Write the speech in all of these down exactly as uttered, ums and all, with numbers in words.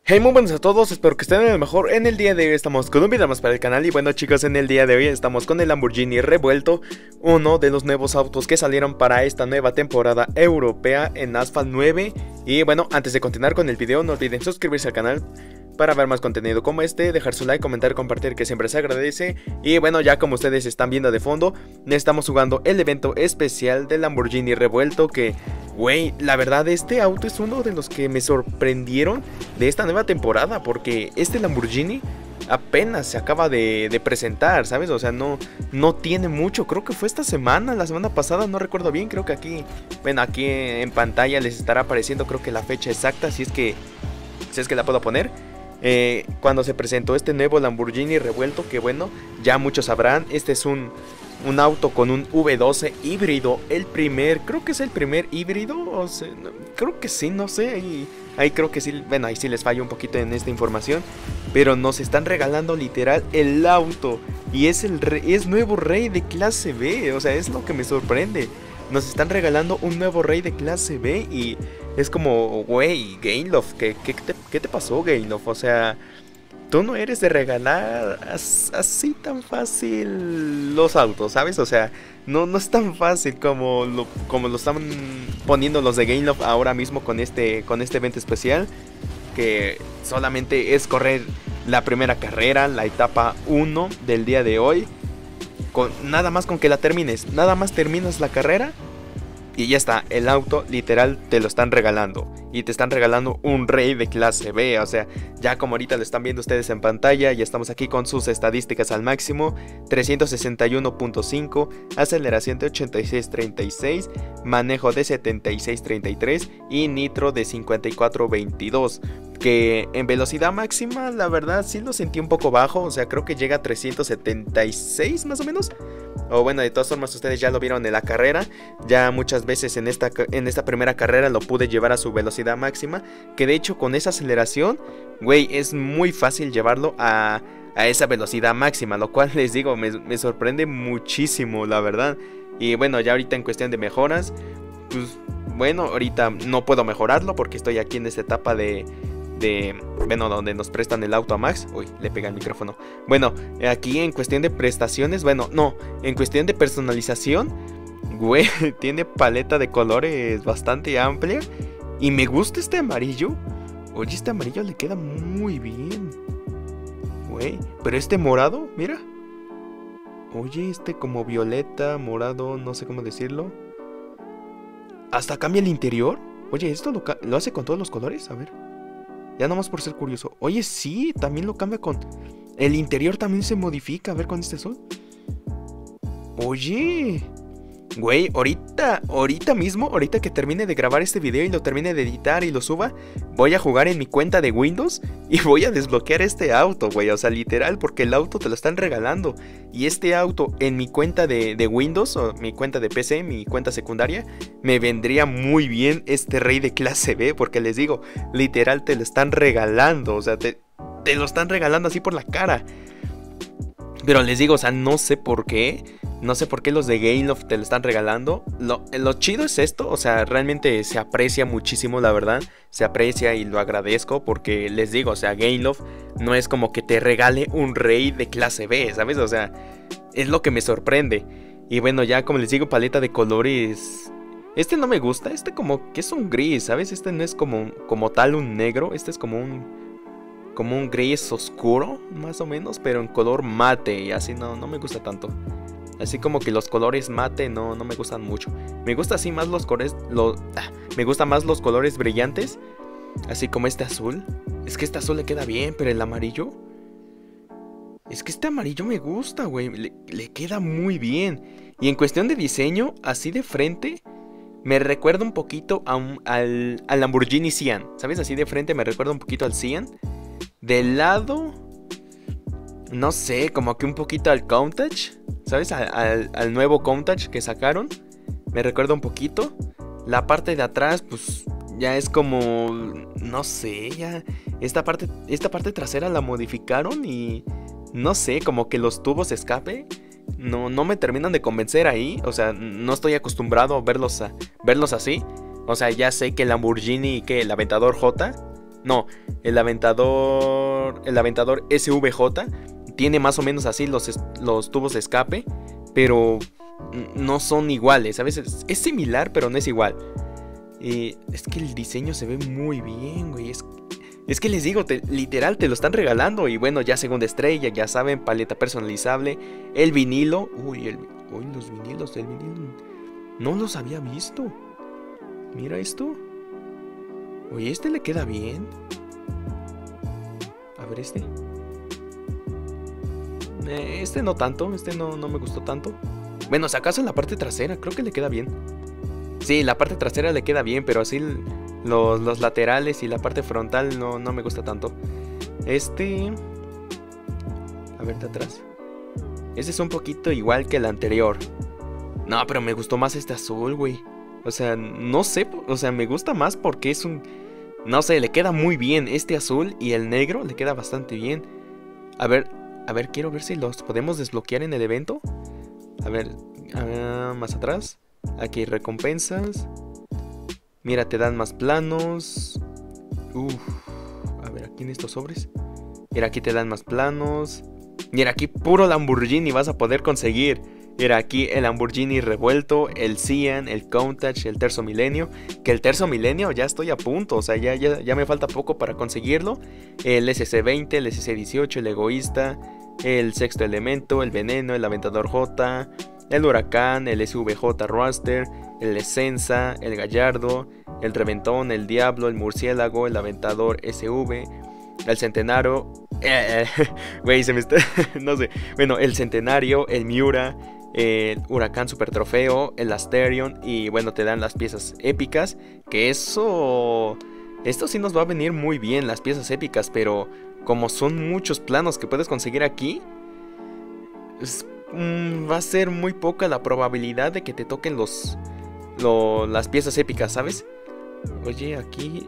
Hey, muy buenos a todos, espero que estén en el mejor. En el día de hoy estamos con un video más para el canal. Y bueno chicos, en el día de hoy estamos con el Lamborghini Revuelto, uno de los nuevos autos que salieron para esta nueva temporada europea en Asphalt nueve. Y bueno, antes de continuar con el video, no olviden suscribirse al canal para ver más contenido como este, dejar su like, comentar, compartir, que siempre se agradece. Y bueno, ya como ustedes están viendo de fondo, estamos jugando el evento especial del Lamborghini Revuelto. Que, güey, la verdad este auto es uno de los que me sorprendieron de esta nueva temporada, porque este Lamborghini apenas se acaba de, de presentar, ¿sabes? O sea, no, no tiene mucho, creo que fue esta semana, la semana pasada, no recuerdo bien. Creo que aquí, bueno, aquí en pantalla les estará apareciendo creo que la fecha exacta, si es que, si es que la puedo poner. Eh, cuando se presentó este nuevo Lamborghini Revuelto, que bueno, ya muchos sabrán, este es un, un auto con un V doce híbrido, el primer, creo que es el primer híbrido, o sea, no, creo que sí, no sé, ahí, ahí creo que sí, bueno, ahí sí les fallo un poquito en esta información, pero nos están regalando literal el auto, y es el rey, es nuevo rey de clase B, o sea, es lo que me sorprende. Nos están regalando un nuevo rey de clase B y es como, güey, Gameloft, ¿qué, qué, te, ¿qué te pasó, Gameloft? O sea, tú no eres de regalar as, así tan fácil los autos, ¿sabes? O sea, no, no es tan fácil como lo, como lo están poniendo los de Gameloft ahora mismo con este, con este evento especial, que solamente es correr la primera carrera, la etapa uno del día de hoy. Con, nada más con que la termines, nada más terminas la carrera y ya está, el auto literal te lo están regalando. Y te están regalando un rey de clase B, o sea, ya como ahorita lo están viendo ustedes en pantalla, ya estamos aquí con sus estadísticas al máximo. Trescientos sesenta y uno punto cinco, aceleración de ochenta y seis treinta y seis, manejo de setenta y seis treinta y tres y nitro de cincuenta y cuatro veintidós. Que en velocidad máxima la verdad sí lo sentí un poco bajo, o sea, creo que llega a trescientos setenta y seis más o menos. O bueno, de todas formas ustedes ya lo vieron en la carrera, ya muchas veces en esta, en esta primera carrera lo pude llevar a su velocidad máxima, que de hecho con esa aceleración, güey, es muy fácil llevarlo a, a esa velocidad máxima, lo cual les digo, me, me sorprende muchísimo, la verdad. Y bueno, ya ahorita en cuestión de mejoras, pues bueno, ahorita no puedo mejorarlo porque estoy aquí en esta etapa de... de, bueno, donde nos prestan el auto a Max. Uy, le pega el micrófono. Bueno, aquí en cuestión de prestaciones, bueno, no, en cuestión de personalización, güey, tiene paleta de colores bastante amplia. Y me gusta este amarillo. Oye, este amarillo le queda muy bien, güey, pero este morado, mira. Oye, este como violeta, morado, no sé cómo decirlo. Hasta cambia el interior. Oye, ¿esto lo, lo hace con todos los colores? A ver, ya nomás por ser curioso. Oye, sí, también lo cambia con... El interior también se modifica, a ver con este sol. Oye, güey, ahorita, ahorita mismo, ahorita que termine de grabar este video y lo termine de editar y lo suba, voy a jugar en mi cuenta de Windows y voy a desbloquear este auto, güey. O sea, literal, porque el auto te lo están regalando. Y este auto en mi cuenta de, de Windows, o mi cuenta de P C, mi cuenta secundaria, me vendría muy bien este rey de clase B, porque les digo, literal te lo están regalando. O sea, te, te lo están regalando así por la cara. Pero les digo, o sea, no sé por qué. No sé por qué los de Gameloft te lo están regalando. Lo, lo chido es esto, o sea, realmente se aprecia muchísimo, la verdad. Se aprecia y lo agradezco porque les digo, o sea, Gameloft no es como que te regale un rey de clase B, ¿sabes? O sea, es lo que me sorprende. Y bueno, ya como les digo, paleta de colores. Este no me gusta, este como que es un gris, ¿sabes? Este no es como, como tal un negro, este es como un... como un gris oscuro, más o menos, pero en color mate. Y así no, no me gusta tanto. Así como que los colores mate no, no me gustan mucho. Me gusta así más los colores lo, ah, me gustan más los colores brillantes. Así como este azul. Es que este azul le queda bien, pero el amarillo, es que este amarillo me gusta, güey. Le, le queda muy bien. Y en cuestión de diseño, así de frente, me recuerda un poquito a un, al, al Lamborghini Sian. ¿Sabes? Así de frente me recuerda un poquito al Sian. Del lado, no sé, como que un poquito al Countach, ¿sabes? Al, al, al nuevo Countach que sacaron. Me recuerda un poquito. La parte de atrás, pues, ya es como... no sé, ya... Esta parte, esta parte trasera la modificaron y... no sé, como que los tubos de escape... No, no me terminan de convencer ahí. O sea, no estoy acostumbrado a verlos, a, verlos así. O sea, ya sé que el Lamborghini, que el Aventador J... No, el Aventador, el Aventador S V J tiene más o menos así los, los tubos de escape, pero no son iguales, a veces es similar, pero no es igual. Y es que el diseño se ve muy bien, güey. Es, es que les digo, te, literal, te lo están regalando. Y bueno, ya segunda estrella, ya saben, paleta personalizable. El vinilo. Uy, el, uy, los vinilos del vinilo. No los había visto. Mira esto. Oye, este le queda bien. A ver este. Eh, este no tanto, este no, no me gustó tanto. Bueno, si acaso en la parte trasera, creo que le queda bien. Sí, la parte trasera le queda bien, pero así los, los laterales y la parte frontal no, no me gusta tanto. Este... A ver, de atrás. Este es un poquito igual que el anterior. No, pero me gustó más este azul, güey. O sea, no sé, o sea, me gusta más porque es un... No sé, le queda muy bien este azul y el negro le queda bastante bien. A ver, a ver, quiero ver si los podemos desbloquear en el evento. A ver, uh, más atrás. Aquí recompensas. Mira, te dan más planos. Uf. A ver, aquí en estos sobres. Mira, aquí te dan más planos. Mira, aquí puro Lamborghini vas a poder conseguir. Mira, aquí el Lamborghini revuelto, el Cian, el Countach, el Terzo Milenio. Que el Terzo Milenio ya estoy a punto. O sea, ya, ya, ya me falta poco para conseguirlo. El S C veinte, el S C dieciocho, el Egoísta, el Sexto Elemento, el Veneno, el Aventador J, el Huracán, el S V J Roadster, el Essenza, el Gallardo, el Reventón, el Diablo, el Murciélago, el Aventador S V, el Centenario, eh, güey, se me está, no sé, bueno, el Centenario, el Miura, el Huracán Super Trofeo, el Asterion, y bueno, te dan las piezas épicas, que eso, esto sí nos va a venir muy bien, las piezas épicas, pero como son muchos planos que puedes conseguir aquí, es, mm, va a ser muy poca la probabilidad de que te toquen los, lo, las piezas épicas, ¿sabes? Oye, aquí...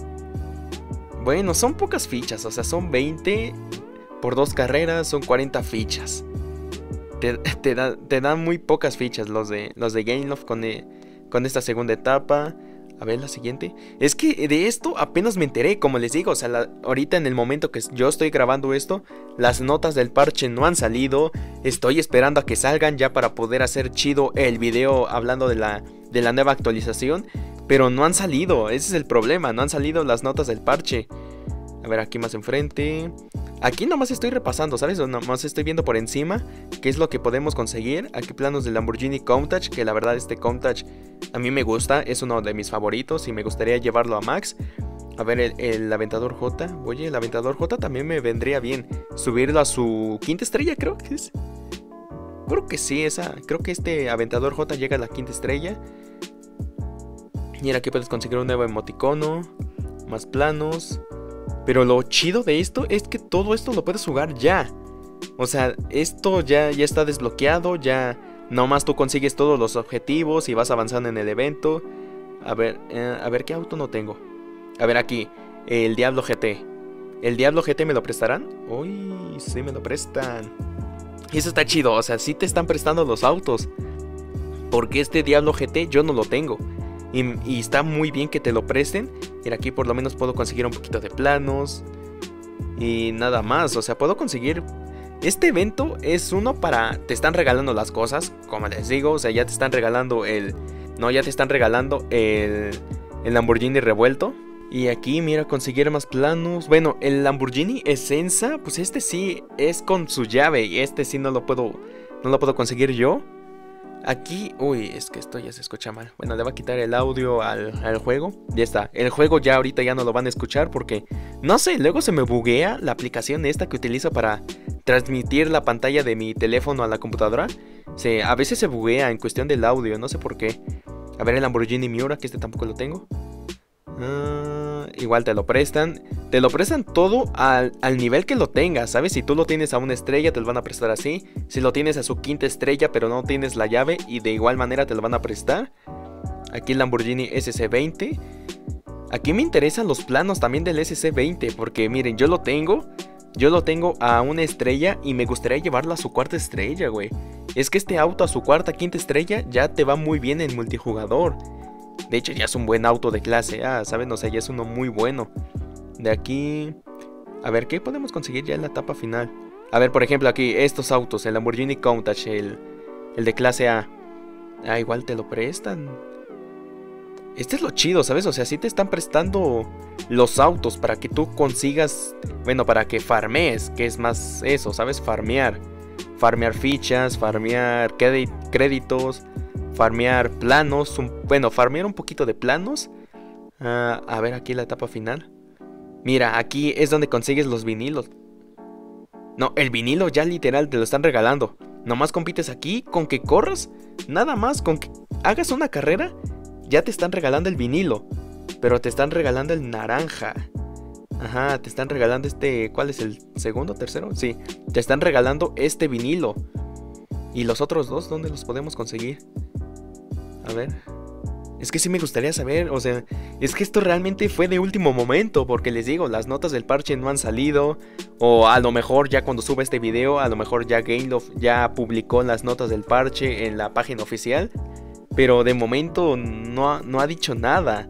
Bueno, son pocas fichas, o sea, son veinte por dos carreras, son cuarenta fichas. Te, te, da, te dan muy pocas fichas los de, los de Gameloft con, de, con esta segunda etapa. A ver, la siguiente. Es que de esto apenas me enteré, como les digo, o sea, la, ahorita en el momento que yo estoy grabando esto, las notas del parche no han salido. Estoy esperando a que salgan ya para poder hacer chido el video hablando de la, de la nueva actualización. Pero no han salido, ese es el problema, no han salido las notas del parche. A ver, aquí más enfrente. Aquí nomás estoy repasando, ¿sabes? O nomás estoy viendo por encima qué es lo que podemos conseguir. Aquí planos del Lamborghini Countach, que la verdad este Countach a mí me gusta, es uno de mis favoritos y me gustaría llevarlo a Max. A ver, el, el Aventador J. Oye, el Aventador J también me vendría bien subirlo a su quinta estrella, creo que es. Creo que sí, esa. Creo que este Aventador J llega a la quinta estrella. Mira, aquí puedes conseguir un nuevo emoticono, más planos. Pero lo chido de esto es que todo esto lo puedes jugar ya. O sea, esto ya, ya está desbloqueado, ya nomás tú consigues todos los objetivos y vas avanzando en el evento. A ver, eh, a ver qué auto no tengo. A ver aquí, el Diablo G T. ¿El Diablo G T me lo prestarán? Uy, sí me lo prestan. Y eso está chido, o sea, sí te están prestando los autos. Porque este Diablo G T yo no lo tengo. Y, y está muy bien que te lo presten. Y aquí por lo menos puedo conseguir un poquito de planos. Y nada más, o sea, puedo conseguir... Este evento es uno para... Te están regalando las cosas, como les digo. O sea, ya te están regalando el... No, ya te están regalando el... El Lamborghini revuelto. Y aquí, mira, conseguir más planos. Bueno, el Lamborghini Essenza, pues este sí es con su llave. Y este sí no lo puedo... No lo puedo conseguir yo. Aquí, uy, es que esto ya se escucha mal. Bueno, le voy a quitar el audio al, al juego. Ya está, el juego ya ahorita ya no lo van a escuchar porque, no sé, luego se me buguea la aplicación esta que utilizo para transmitir la pantalla de mi teléfono a la computadora. Se, a veces se buguea en cuestión del audio, no sé por qué. A ver el Lamborghini Miura, que este tampoco lo tengo. Uh, igual te lo prestan. Te lo prestan todo al, al nivel que lo tengas, ¿sabes? Si tú lo tienes a una estrella te lo van a prestar así. Si lo tienes a su quinta estrella pero no tienes la llave, y de igual manera te lo van a prestar. Aquí el Lamborghini S C veinte. Aquí me interesan los planos también del S C veinte, porque miren, yo lo tengo. Yo lo tengo a una estrella y me gustaría llevarlo a su cuarta estrella, güey. Es que este auto a su cuarta, quinta estrella ya te va muy bien en multijugador. De hecho ya es un buen auto de clase A, ¿saben? O sea, ya es uno muy bueno. De aquí... A ver, ¿qué podemos conseguir ya en la etapa final? A ver, por ejemplo, aquí, estos autos, el Lamborghini Countach, el, el de clase A. Ah, igual te lo prestan. Este es lo chido, ¿sabes? O sea, sí te están prestando los autos para que tú consigas... Bueno, para que farmees, que es más eso, ¿sabes? Farmear. Farmear fichas, farmear créditos, farmear planos. Un, bueno, farmear un poquito de planos. Uh, a ver, aquí la etapa final. Mira, aquí es donde consigues los vinilos. No, el vinilo ya literal te lo están regalando. Nomás compites aquí con que corras. Nada más con que hagas una carrera. Ya te están regalando el vinilo. Pero te están regalando el naranja. Ajá, te están regalando este... ¿Cuál es el segundo, tercero? Sí, te están regalando este vinilo. ¿Y los otros dos dónde los podemos conseguir? A ver... Es que sí me gustaría saber, o sea, es que esto realmente fue de último momento, porque les digo, las notas del parche no han salido, o a lo mejor ya cuando suba este video, a lo mejor ya Gameloft ya publicó las notas del parche en la página oficial, pero de momento no ha, no ha dicho nada.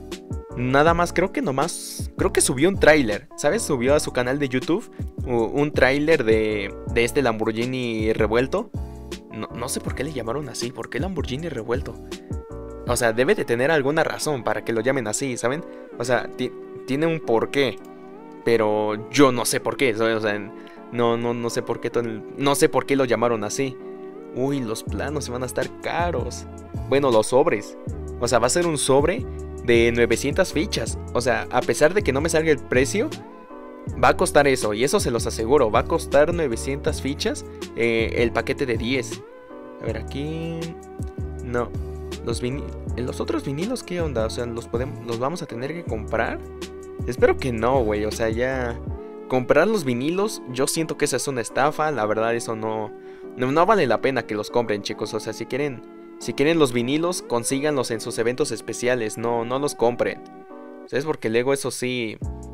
Nada más, creo que nomás, creo que subió un tráiler, ¿sabes? Subió a su canal de YouTube un tráiler de, de este Lamborghini revuelto. No, no sé por qué le llamaron así, ¿por qué Lamborghini revuelto? O sea, debe de tener alguna razón para que lo llamen así, ¿saben? O sea, tiene un porqué. Pero yo no sé por qué, ¿sabes? O sea, no, no, no sé por qué no sé por qué lo llamaron así. Uy, los planos van a estar caros. Bueno, los sobres. O sea, va a ser un sobre de novecientas fichas. O sea, a pesar de que no me salga el precio, va a costar eso. Y eso se los aseguro. Va a costar novecientas fichas eh, el paquete de diez. A ver, aquí... No... Los, los otros vinilos, ¿qué onda? O sea, ¿los, podemos, ¿los vamos a tener que comprar? Espero que no, güey. O sea, ya... Comprar los vinilos, yo siento que esa es una estafa. La verdad, eso no, no... No vale la pena que los compren, chicos. O sea, si quieren... Si quieren los vinilos, consíganlos en sus eventos especiales. No, no los compren. ¿Sabes? Porque luego eso sí...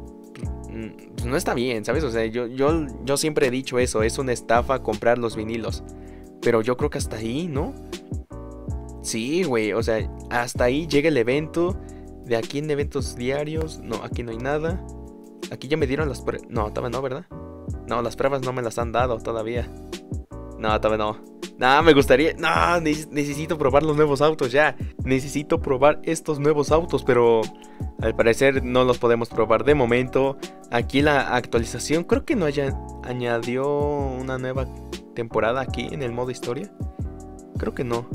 Pues no está bien, ¿sabes? O sea, yo, yo, yo siempre he dicho eso. Es una estafa comprar los vinilos. Pero yo creo que hasta ahí, ¿no? Sí, güey, o sea, hasta ahí llega el evento. De aquí en eventos diarios, no, aquí no hay nada. Aquí ya me dieron las pruebas. No, todavía no, ¿verdad? No, las pruebas no me las han dado todavía. No, todavía no. No, me gustaría, no, ne necesito probar los nuevos autos ya. Necesito probar estos nuevos autos, pero al parecer no los podemos probar de momento. Aquí la actualización, creo que no haya añadió una nueva temporada aquí en el modo historia. Creo que no.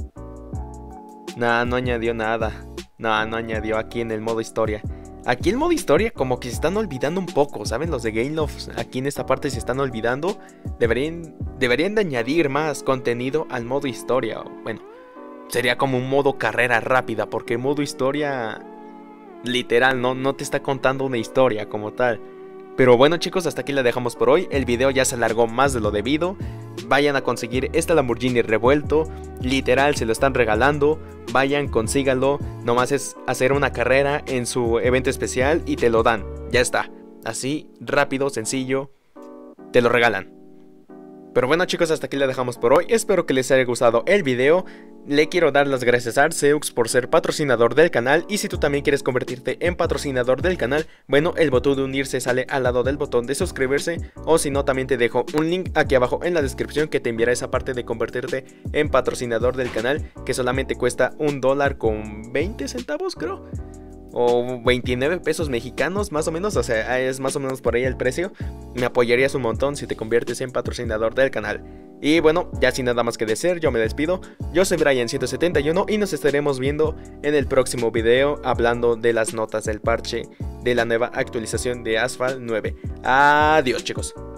Nah, no añadió nada. Nah, no añadió aquí en el modo historia. Aquí el modo historia como que se están olvidando un poco, ¿saben? Los de Gameloft aquí en esta parte se están olvidando. Deberían, deberían de añadir más contenido al modo historia. Bueno, sería como un modo carrera rápida, porque el modo historia literal no, no te está contando una historia como tal. Pero bueno, chicos, hasta aquí la dejamos por hoy. El video ya se alargó más de lo debido. Vayan a conseguir este Lamborghini revuelto. Literal, se lo están regalando. Vayan, consíganlo. Nomás es hacer una carrera en su evento especial y te lo dan. Ya está. Así, rápido, sencillo. Te lo regalan. Pero bueno, chicos, hasta aquí la dejamos por hoy. Espero que les haya gustado el video. Le quiero dar las gracias a Arceus por ser patrocinador del canal. Y si tú también quieres convertirte en patrocinador del canal, bueno, el botón de unirse sale al lado del botón de suscribirse. O si no, también te dejo un link aquí abajo en la descripción que te enviará esa parte de convertirte en patrocinador del canal, que solamente cuesta un dólar con veinte centavos, creo. O veintinueve pesos mexicanos, más o menos. O sea, es más o menos por ahí el precio. Me apoyarías un montón si te conviertes en patrocinador del canal. Y bueno, ya sin nada más que decir, yo me despido. Yo soy Brian ciento setenta y uno y nos estaremos viendo en el próximo video, hablando de las notas del parche de la nueva actualización de Asphalt nueve. Adiós, chicos.